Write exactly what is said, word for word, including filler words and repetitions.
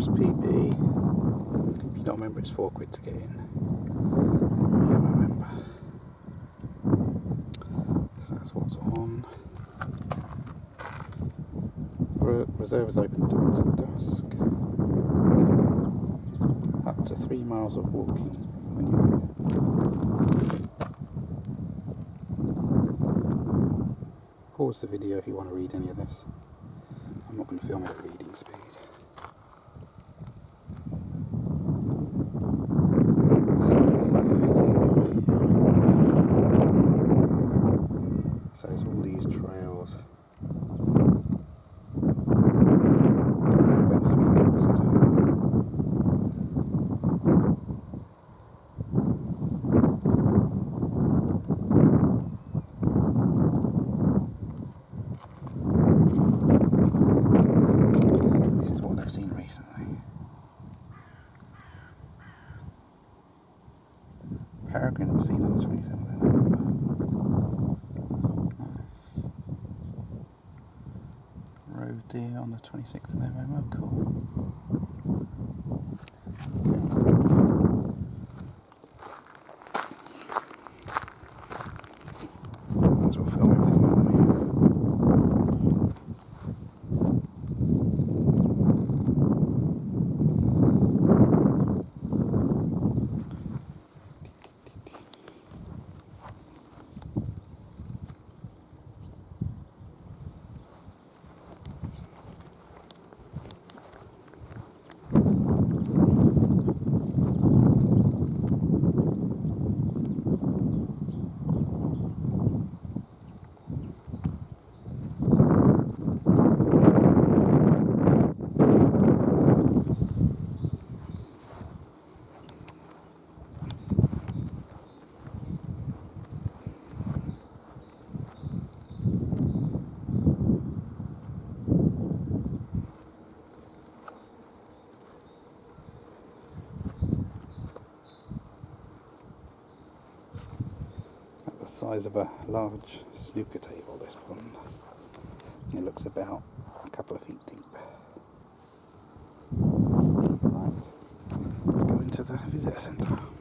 S P B. If you don't remember, it's four quid to get in. Yeah, I remember. So that's what's on. Re reserve is open dawn to dusk. Up to three miles of walking when you're here. Pause the video if you want to read any of this. I'm not going to film it at reading speed. So there's all these trails. About three miles in total. This is what I've seen recently. Peregrine was seen on the twenty-seventh of November. Nice. Roe deer on the twenty-sixth of November. Cool. Might as well film everything while I'm here. The size of a large snooker table, this pond. It looks about a couple of feet deep. Right, let's go into the visitor centre.